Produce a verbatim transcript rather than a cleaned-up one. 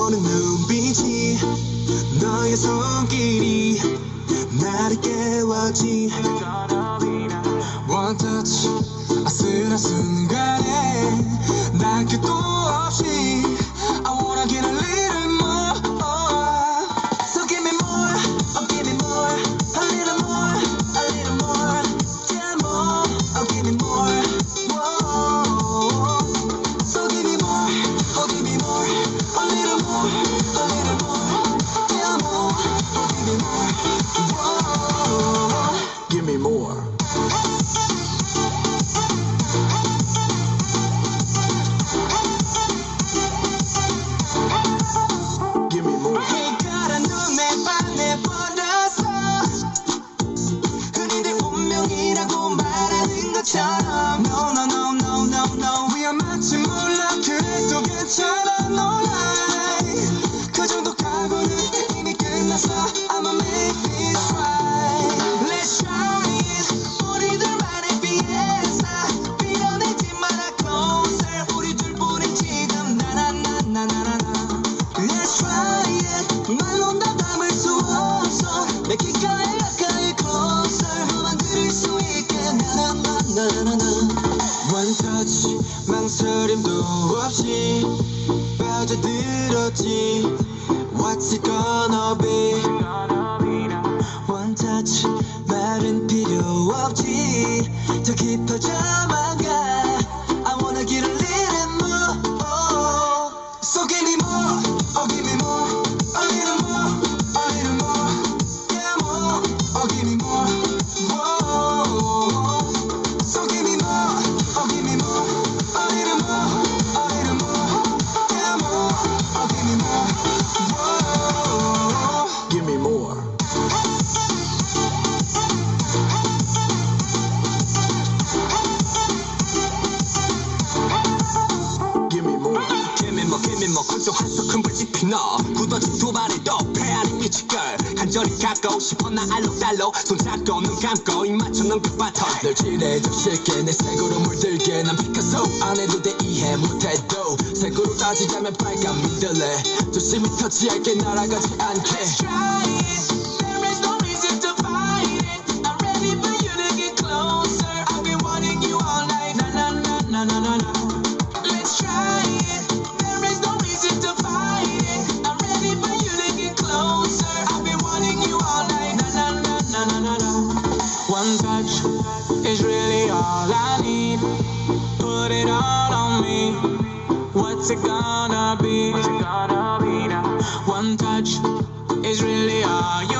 보는 눈빛이 너의 손길이 나를 깨웠지. One touch 아슬한 순간에 난 끝도 없이 I wanna get a little more. So give me more, oh give me more, a little more, a little more, yeah more, oh give me more. Whoa. So give me more, oh give me more, a little more, a little more, yeah more, oh give me more. Whoa. Give me more. No, no, no, no, no, no. 위험할지 몰라 그래도 괜찮아 no lie. 그 정도 각오는 이미 끝났어. I'ma make this right. Let's try it. 우리들만의 fiesta. 밀어내지 마라 closer. 우리들뿐인 지금 나나나나나나. Let's try it. 말로 다 담을 수 없어. 내 귓가에 가까이 closer. 너만 들을 수 있게 나나나나나. One touch 망설임도 없이 빠져들었지. What's it gonna be? One touch 말은 필요 없지. 더 깊어져만 가. I wanna get a little more. So give me more, oh give me more, a little more, a little more, yeah more, oh give me more. Whoa. So give me more, oh give me more, a little more, a little more, yeah more, oh give me more. Whoa. Give me more. Give me more. Give me more, give me more. 건조한 큰 불빛이 너 굳어진 두 발에 또 패하는 뮤직걸. 간절히 갖고 싶어 나 알록달록 손잡고 눈 감고 입 맞추는 그 바톤. 널 칠해줘 쉽게 내 색으로 물들게. 난 피카소 안 해도 돼 이해 못해도. 색으로 따지자면 빨간 민들레. 조심히 터치할게 날아가지 않게. Let's try it. There is no reason to fight it. I'm ready for you to get closer. I've been wanting you all night. Na na na na na na na. Let's try it. There is no reason to fight it. I'm ready for you to get closer. I've been wanting you all night. Na na na na na na na. One touch is really all I need. Put it all on me. What's it gonna be? What's it gonna be now? One touch is really all you